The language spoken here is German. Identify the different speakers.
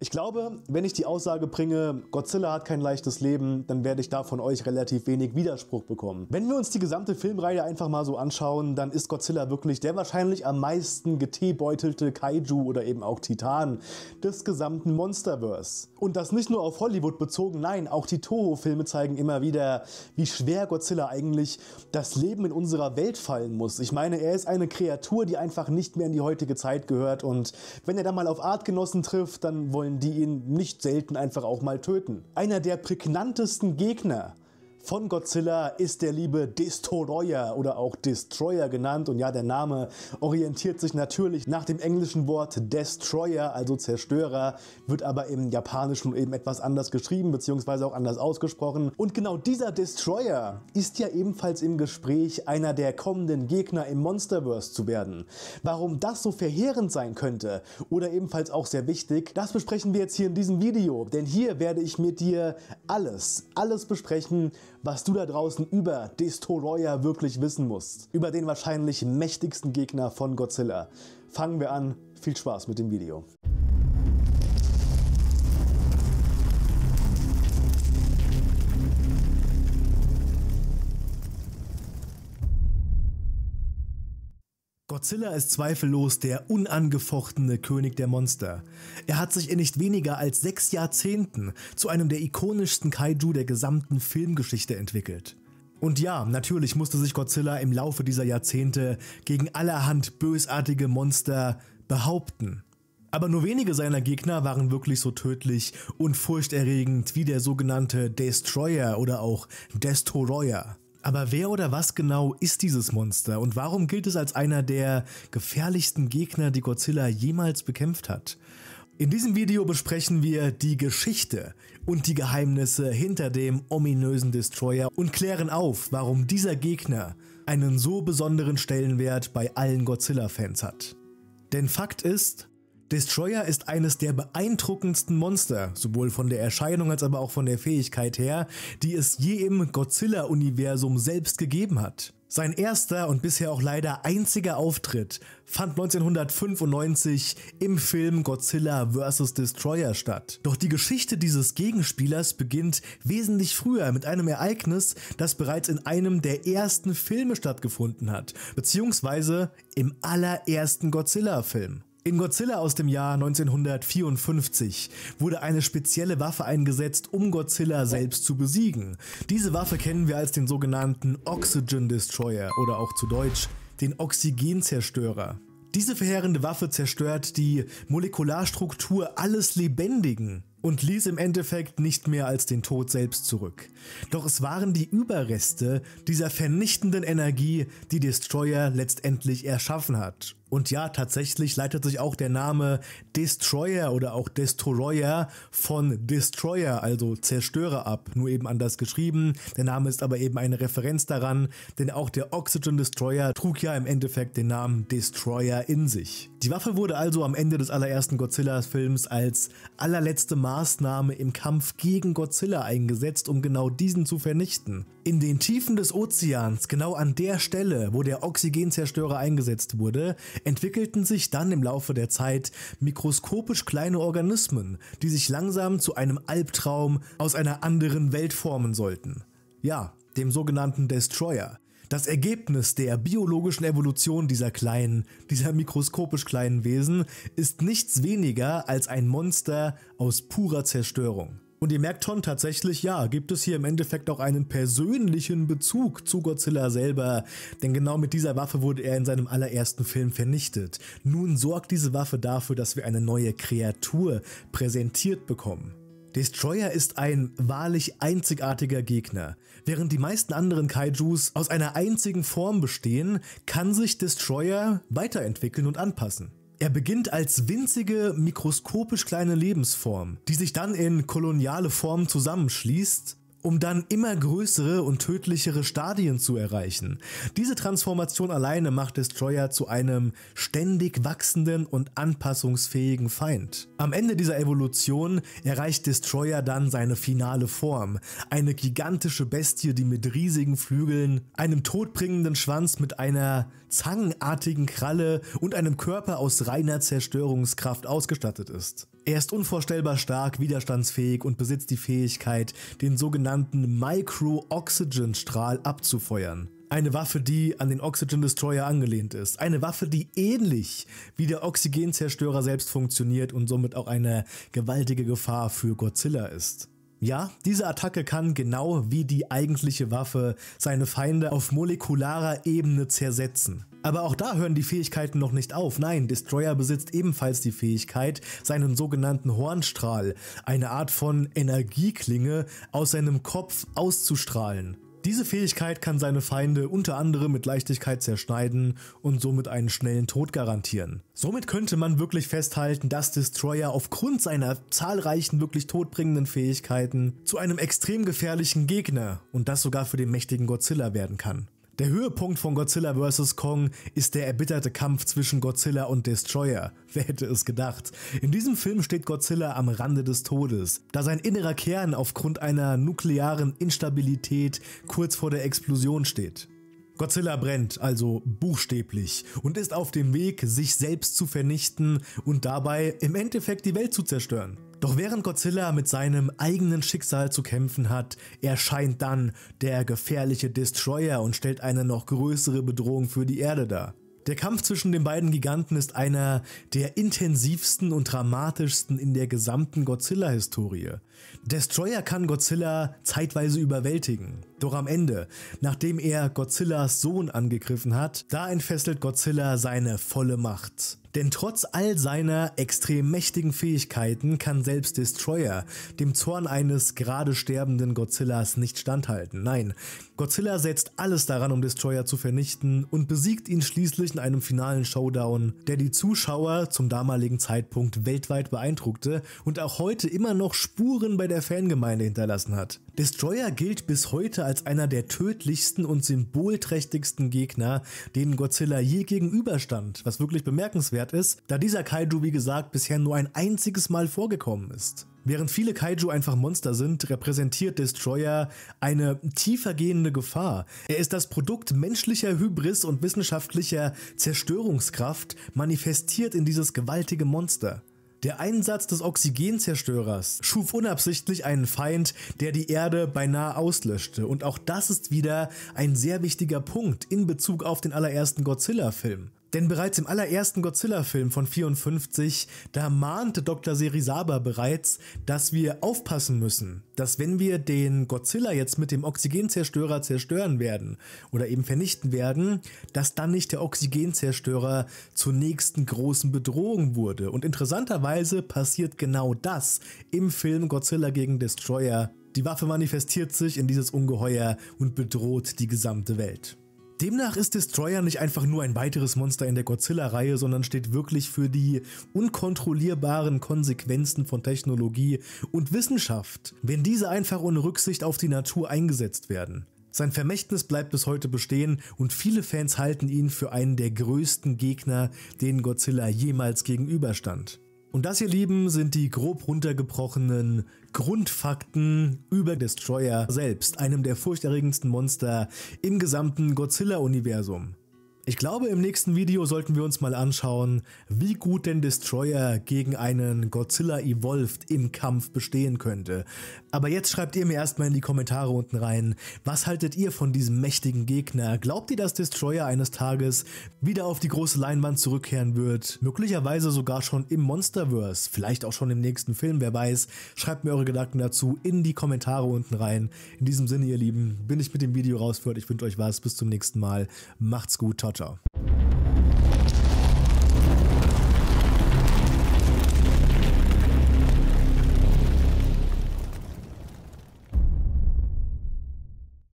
Speaker 1: Ich glaube, wenn ich die Aussage bringe, Godzilla hat kein leichtes Leben, dann werde ich da von euch relativ wenig Widerspruch bekommen. Wenn wir uns die gesamte Filmreihe einfach mal so anschauen, dann ist Godzilla wirklich der wahrscheinlich am meisten geteebeutelte Kaiju oder eben auch Titan des gesamten Monsterverse. Und das nicht nur auf Hollywood bezogen, nein, auch die Toho-Filme zeigen immer wieder, wie schwer Godzilla eigentlich das Leben in unserer Welt fallen muss. Ich meine, er ist eine Kreatur, die einfach nicht mehr in die heutige Zeit gehört, und wenn er dann mal auf Artgenossen trifft, dann wollen die ihn nicht selten einfach auch mal töten. Einer der prägnantesten Gegner von Godzilla ist der liebe Destoroyah oder auch Destroyer genannt, und ja, der Name orientiert sich natürlich nach dem englischen Wort Destroyer, also Zerstörer, wird aber im Japanischen eben etwas anders geschrieben bzw. auch anders ausgesprochen. Und genau dieser Destroyer ist ja ebenfalls im Gespräch, einer der kommenden Gegner im Monsterverse zu werden. Warum das so verheerend sein könnte oder ebenfalls auch sehr wichtig, das besprechen wir jetzt hier in diesem Video, denn hier werde ich mit dir alles besprechen, was du da draußen über Destoroyah wirklich wissen musst. Über den wahrscheinlich mächtigsten Gegner von Godzilla. Fangen wir an. Viel Spaß mit dem Video. Godzilla ist zweifellos der unangefochtene König der Monster. Er hat sich in nicht weniger als 6 Jahrzehnten zu einem der ikonischsten Kaiju der gesamten Filmgeschichte entwickelt. Und ja, natürlich musste sich Godzilla im Laufe dieser Jahrzehnte gegen allerhand bösartige Monster behaupten. Aber nur wenige seiner Gegner waren wirklich so tödlich und furchterregend wie der sogenannte Destroyer oder auch Destoroyah. Aber wer oder was genau ist dieses Monster und warum gilt es als einer der gefährlichsten Gegner, die Godzilla jemals bekämpft hat? In diesem Video besprechen wir die Geschichte und die Geheimnisse hinter dem ominösen Destroyer und klären auf, warum dieser Gegner einen so besonderen Stellenwert bei allen Godzilla-Fans hat. Denn Fakt ist, Destroyer ist eines der beeindruckendsten Monster, sowohl von der Erscheinung als aber auch von der Fähigkeit her, die es je im Godzilla-Universum selbst gegeben hat. Sein erster und bisher auch leider einziger Auftritt fand 1995 im Film Godzilla vs. Destroyer statt. Doch die Geschichte dieses Gegenspielers beginnt wesentlich früher mit einem Ereignis, das bereits in einem der ersten Filme stattgefunden hat, beziehungsweise im allerersten Godzilla-Film. In Godzilla aus dem Jahr 1954 wurde eine spezielle Waffe eingesetzt, um Godzilla selbst zu besiegen. Diese Waffe kennen wir als den sogenannten Oxygen Destroyer oder auch zu Deutsch den Oxygenzerstörer. Diese verheerende Waffe zerstört die Molekularstruktur alles Lebendigen und ließ im Endeffekt nicht mehr als den Tod selbst zurück. Doch es waren die Überreste dieser vernichtenden Energie, die Destroyer letztendlich erschaffen hat. Und ja, tatsächlich leitet sich auch der Name Destroyer oder auch Destoroyah von Destroyer, also Zerstörer, ab, nur eben anders geschrieben. Der Name ist aber eben eine Referenz daran, denn auch der Oxygen Destroyer trug ja im Endeffekt den Namen Destroyer in sich. Die Waffe wurde also am Ende des allerersten Godzilla-Films als allerletzte Maßnahme im Kampf gegen Godzilla eingesetzt, um genau diesen zu vernichten. In den Tiefen des Ozeans, genau an der Stelle, wo der Oxygenzerstörer eingesetzt wurde, entwickelten sich dann im Laufe der Zeit mikroskopisch kleine Organismen, die sich langsam zu einem Albtraum aus einer anderen Welt formen sollten. Ja, dem sogenannten Destroyer. Das Ergebnis der biologischen Evolution dieser mikroskopisch kleinen Wesen ist nichts weniger als ein Monster aus purer Zerstörung. Und ihr merkt schon, tatsächlich, ja, gibt es hier im Endeffekt auch einen persönlichen Bezug zu Godzilla selber, denn genau mit dieser Waffe wurde er in seinem allerersten Film vernichtet. Nun sorgt diese Waffe dafür, dass wir eine neue Kreatur präsentiert bekommen. Destroyer ist ein wahrlich einzigartiger Gegner. Während die meisten anderen Kaijus aus einer einzigen Form bestehen, kann sich Destroyer weiterentwickeln und anpassen. Er beginnt als winzige, mikroskopisch kleine Lebensform, die sich dann in koloniale Form zusammenschließt, um dann immer größere und tödlichere Stadien zu erreichen. Diese Transformation alleine macht Destroyer zu einem ständig wachsenden und anpassungsfähigen Feind. Am Ende dieser Evolution erreicht Destroyer dann seine finale Form, eine gigantische Bestie, die mit riesigen Flügeln, einem todbringenden Schwanz mit einer zangenartigen Kralle und einem Körper aus reiner Zerstörungskraft ausgestattet ist. Er ist unvorstellbar stark, widerstandsfähig und besitzt die Fähigkeit, den sogenannten Micro-Oxygen-Strahl abzufeuern. Eine Waffe, die an den Oxygen Destroyer angelehnt ist. Eine Waffe, die ähnlich wie der Oxygenzerstörer selbst funktioniert und somit auch eine gewaltige Gefahr für Godzilla ist. Ja, diese Attacke kann genau wie die eigentliche Waffe seine Feinde auf molekularer Ebene zersetzen. Aber auch da hören die Fähigkeiten noch nicht auf. Nein, Destroyer besitzt ebenfalls die Fähigkeit, seinen sogenannten Hornstrahl, eine Art von Energieklinge, aus seinem Kopf auszustrahlen. Diese Fähigkeit kann seine Feinde unter anderem mit Leichtigkeit zerschneiden und somit einen schnellen Tod garantieren. Somit könnte man wirklich festhalten, dass Destroyer aufgrund seiner zahlreichen wirklich todbringenden Fähigkeiten zu einem extrem gefährlichen Gegner und das sogar für den mächtigen Godzilla werden kann. Der Höhepunkt von Godzilla vs. Kong ist der erbitterte Kampf zwischen Godzilla und Destroyer. Wer hätte es gedacht? In diesem Film steht Godzilla am Rande des Todes, da sein innerer Kern aufgrund einer nuklearen Instabilität kurz vor der Explosion steht. Godzilla brennt also buchstäblich und ist auf dem Weg, sich selbst zu vernichten und dabei im Endeffekt die Welt zu zerstören. Doch während Godzilla mit seinem eigenen Schicksal zu kämpfen hat, erscheint dann der gefährliche Destroyer und stellt eine noch größere Bedrohung für die Erde dar. Der Kampf zwischen den beiden Giganten ist einer der intensivsten und dramatischsten in der gesamten Godzilla-Historie. Destroyer kann Godzilla zeitweise überwältigen. Doch am Ende, nachdem er Godzillas Sohn angegriffen hat, da entfesselt Godzilla seine volle Macht. Denn trotz all seiner extrem mächtigen Fähigkeiten kann selbst Destroyer dem Zorn eines gerade sterbenden Godzillas nicht standhalten. Nein, Godzilla setzt alles daran, um Destroyer zu vernichten und besiegt ihn schließlich in einem finalen Showdown, der die Zuschauer zum damaligen Zeitpunkt weltweit beeindruckte und auch heute immer noch Spuren bei der Fangemeinde hinterlassen hat. Destroyer gilt bis heute als einer der tödlichsten und symbolträchtigsten Gegner, denen Godzilla je gegenüberstand, was wirklich bemerkenswert ist, da dieser Kaiju wie gesagt bisher nur ein einziges Mal vorgekommen ist. Während viele Kaiju einfach Monster sind, repräsentiert Destroyer eine tiefergehende Gefahr. Er ist das Produkt menschlicher Hybris und wissenschaftlicher Zerstörungskraft, manifestiert in dieses gewaltige Monster. Der Einsatz des Oxygenzerstörers schuf unabsichtlich einen Feind, der die Erde beinahe auslöschte. Und auch das ist wieder ein sehr wichtiger Punkt in Bezug auf den allerersten Godzilla-Film. Denn bereits im allerersten Godzilla-Film von 1954, da mahnte Dr. Serizawa bereits, dass wir aufpassen müssen, dass wenn wir den Godzilla jetzt mit dem Oxygenzerstörer zerstören werden oder eben vernichten werden, dass dann nicht der Oxygenzerstörer zur nächsten großen Bedrohung wurde. Und interessanterweise passiert genau das im Film Godzilla gegen Destroyer. Die Waffe manifestiert sich in dieses Ungeheuer und bedroht die gesamte Welt. Demnach ist Destroyer nicht einfach nur ein weiteres Monster in der Godzilla-Reihe, sondern steht wirklich für die unkontrollierbaren Konsequenzen von Technologie und Wissenschaft, wenn diese einfach ohne Rücksicht auf die Natur eingesetzt werden. Sein Vermächtnis bleibt bis heute bestehen und viele Fans halten ihn für einen der größten Gegner, denen Godzilla jemals gegenüberstand. Und das, ihr Lieben, sind die grob runtergebrochenen Grundfakten über Destroyer selbst, einem der furchterregendsten Monster im gesamten Godzilla-Universum. Ich glaube, im nächsten Video sollten wir uns mal anschauen, wie gut denn Destroyer gegen einen Godzilla Evolved im Kampf bestehen könnte. Aber jetzt schreibt ihr mir erstmal in die Kommentare unten rein, was haltet ihr von diesem mächtigen Gegner? Glaubt ihr, dass Destroyer eines Tages wieder auf die große Leinwand zurückkehren wird? Möglicherweise sogar schon im Monsterverse, vielleicht auch schon im nächsten Film, wer weiß. Schreibt mir eure Gedanken dazu in die Kommentare unten rein. In diesem Sinne, ihr Lieben, bin ich mit dem Video raus für heute. Ich wünsche euch was, bis zum nächsten Mal. Macht's gut, ciao, ciao.